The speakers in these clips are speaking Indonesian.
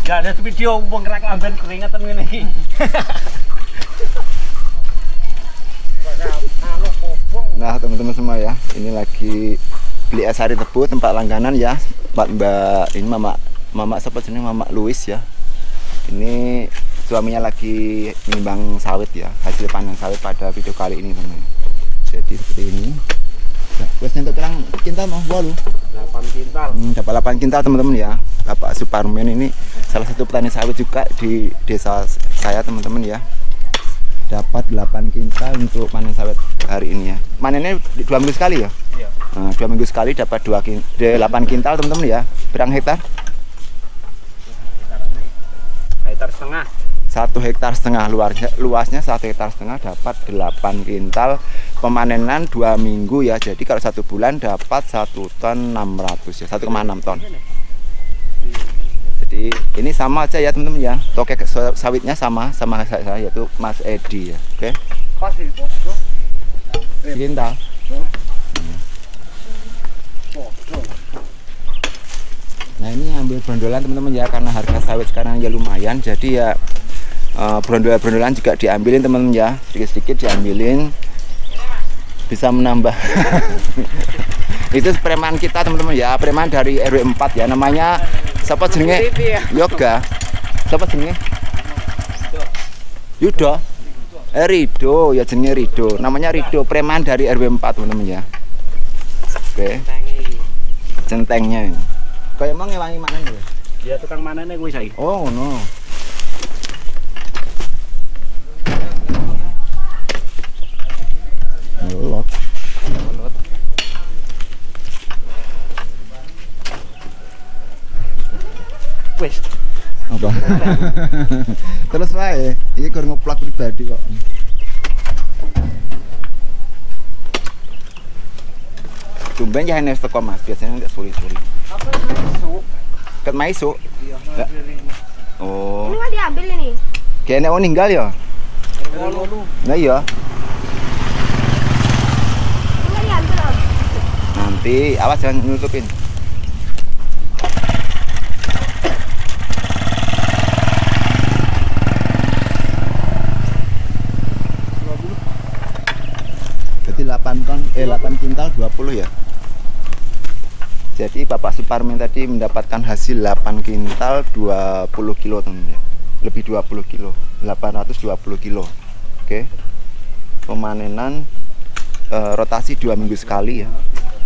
Gak ada video wong kerak lamben keringatan ngene iki. Nah teman-teman semua ya, ini lagi beli es sari tebu tempat langganan ya, Mbak ini Mama siapa sini, Mama Louis ya. Ini suaminya lagi nimbang sawit ya, hasil panen sawit pada video kali ini teman. Jadi seperti ini. Nah, wes nyentuh terang kintal mau bolu. 8 kintal. Dapat 8 kintal teman-teman ya. Bapak Suparmen ini salah satu petani sawit juga di desa saya teman-teman ya. Dapat 8 kintal untuk panen sawit hari ini ya. Panennya 2 minggu sekali ya? Iya. Nah, 2 minggu sekali dapat 8 kintal teman-teman ya. Berapa hektar? Hektar setengah. 1,5 hektar luasnya 1,5 hektar dapat 8 kintal, pemanenan 2 minggu ya. Jadi kalau 1 bulan dapat 1 ton 600 ya, 1,6 ton. Jadi ini sama aja ya teman-teman ya, tokek sawitnya sama saya yaitu Mas Edi ya. Oke. Kintal. Nah ini ambil brondolan teman-teman ya, karena harga sawit sekarang ya lumayan, jadi ya brondolan juga diambilin teman-teman ya, sedikit-sedikit diambilin bisa menambah. Itu preman kita teman-teman ya, preman dari RW 4 ya, namanya siapa jenenge? Yoga. Siapa jenenge? Yudo. Rido ya, jenenge Rido. Namanya Rido, preman dari RW 4 teman-teman ya. Oke. Centengnya ini. Kayak emang ngewangi mana nih? Dia tukang manene kuwi saiki. Oh, no. Lot. Wes. Apa? Terus wae, iki kur ngeplak pribadi kok. Tumben ya nes teko Mas, biasanya enggak suri-suri. Apa masuk? Ket maisu. Iya, Oh. Ini nggak diambil ini. Kayaknya mau ninggal ya? Nah iya. Ini nggak diambil Om. Nanti awas jangan nutupin. Jadi 8 ton, 8 kintal 20 ya. Jadi Bapak Suparmen tadi mendapatkan hasil 8 kintal 20 kilo teman-teman ya. Lebih 20 kilo, 820 kilo. Oke. Pemanenan rotasi 2 minggu sekali ya.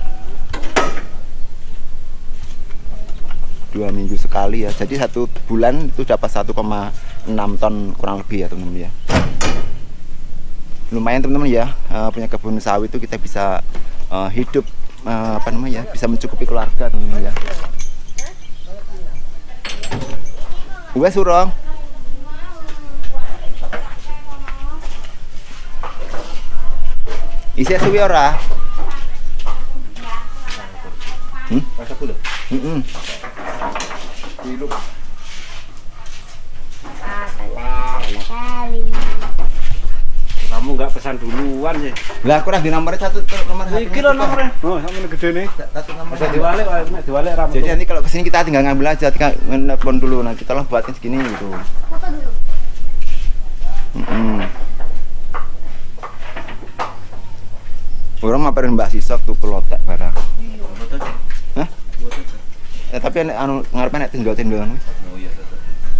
2 minggu sekali ya. Jadi 1 bulan itu dapat 1,6 ton kurang lebih ya teman-teman ya. Lumayan teman-teman ya, punya kebun sawit itu kita bisa hidup bisa mencukupi keluarga teman-teman ya. Wes surong. Isi suwi ora? Rasa kulo. Kali. Kamu nggak pesan duluan ya? Lah aku di nomor 1 nomor 1. Iki lho nomornya. Oh, sampe gede nih. Satu nomor. Bisa diwalik, nek diwalik rambut. Jadi nanti kalau kesini kita tinggal ngambil aja, tinggal nelpon dulu, nanti tolong buatin segini gitu. Foto dulu. Orang maparin Mbak Sisok tuh pelotek barang. Iya, foto aja. Hah? Foto aja. Tapi anu ngarepnya nek tindol-tindol wis. Oh iya, foto.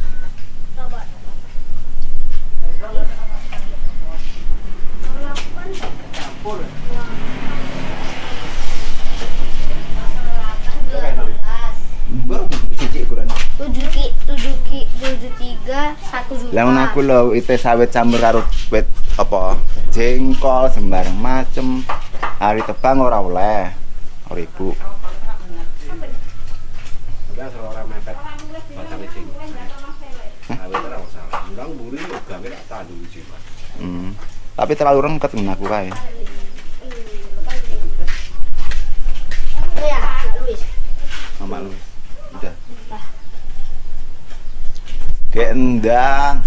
Baru siji ukuran. 73 1 juta. Lah aku lho itu sawit campur karo wit apa jengkol sembarang macem. Hari tebang ora oleh. Ora ibu. Enggak seorang mepet. Batang sing. Sawit ora usah. Undang buri yo gawe tak tandu sing. Tapi terlalu rengket aku kae. Ya, Luis. Mama lu. Udah. Gendang.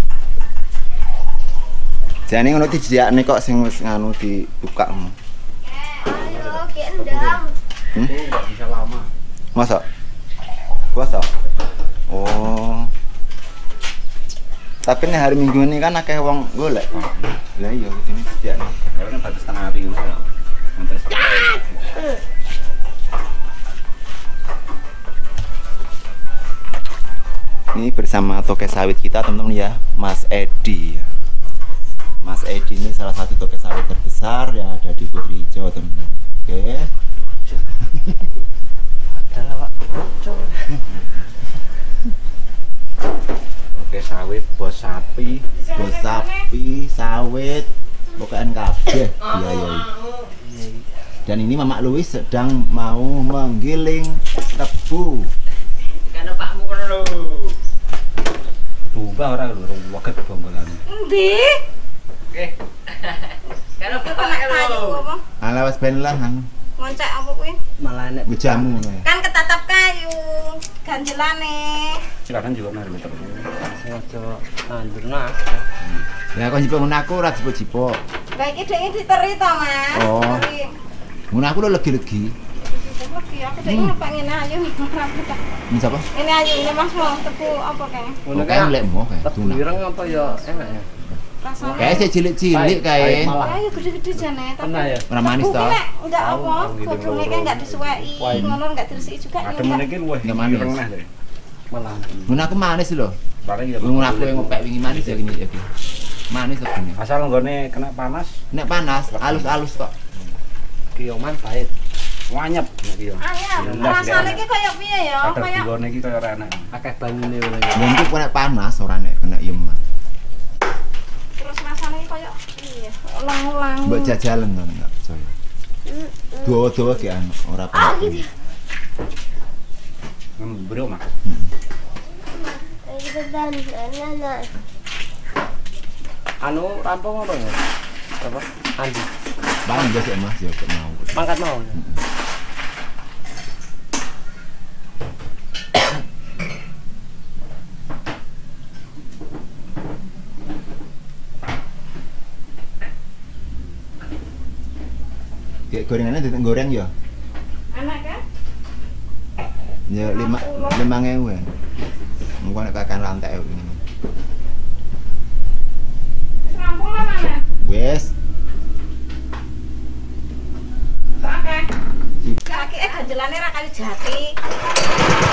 Jane ngono dijiakne kok sing wis nganu dibuka. Ayo, gendang. Enggak bisa lama. Masa? Puasa? Oh. Tapi nih hari Minggu ini kan akeh wong golek. Lah iya ini sediakno. Kalau kan batas setengah hari ngono ya. Sampai setengah. Ini bersama toke sawit kita teman-teman ya, Mas Edi. Mas Edi ini salah satu toke sawit terbesar yang ada di Putri Jawa teman-teman. Oke. Adalah Pak. Oke, sawit, bos sapi. Bos sapi, sawit, pokoknya kabeh biayai. Dan ini Mamak Louis sedang mau menggiling tebu. Karena Pakmu kan lho. Tumbah ora lho, waget bombolane. Endi? Oke. Karena Kok Pak nek kayu apa? Ala wis ben lah anu, Ngoncek apa kuwi? malah nek bejamu ngono ya. Kan ketatap kayu. Ganjelane. Silakan juga mari meter. sengaja nandur nah. Ya kok jipuk ngono aku ora jipuk-jipuk. Lah iki dhek diteri to, Mas. Oh. Teri. Ngono aku lho legi-legi. Lagi aku dhek ngepek ngene ayu ora betah. Ini siapa? Ini ayu ini Mas mau tebu apa kae? Ngono Oke, lekmu kae. Tebu ireng apa ya enak ya. Rasane. Kayak sih cilik-cilik kae. Malah. Ayo gede-gede jane. Pernah ya? Ora manis Tebu toh? ki nek enggak Tahu, apa, tahu gitu, godhongnya loro. kan enggak disuweki, Wah. ngono enggak diresiki juga ya. Ada meniki luwih Nggak manis. ireng nah, deh. Malah. Ngono aku manis lho. Paling ya. Ngono aku yang ngopek wingi manis ya gini ya gini. Manis kok gini. Asal nggone kena panas, Nek panas, halus-halus kok. Kioman pahit. wanyep nek yo. Ayo, rasane ki koyo piye ya? Kadang Koyo nggone iki kaya ora enak. Akeh banyune ngono. Mungkin kok nek panas ora nek kena iem. terus rasane ki koyo piye? Ulang-ulang. Mbok jajalan to enggak percaya. Dawa-dawa ki anu ora panas. gitu. Bro, Mak. Anu rampung apa ya? Apa? Andi. Bang biasa Mas ya kok mau. Mangkat mau. Ya? Kayak gorengannya diteng goreng ya. Enak kan? Ya 5.000 ya. Engko nek kakan lantai ini. Wis rampung lah mana? Wes, Oke. Kaki ganjelane ra kayu jati.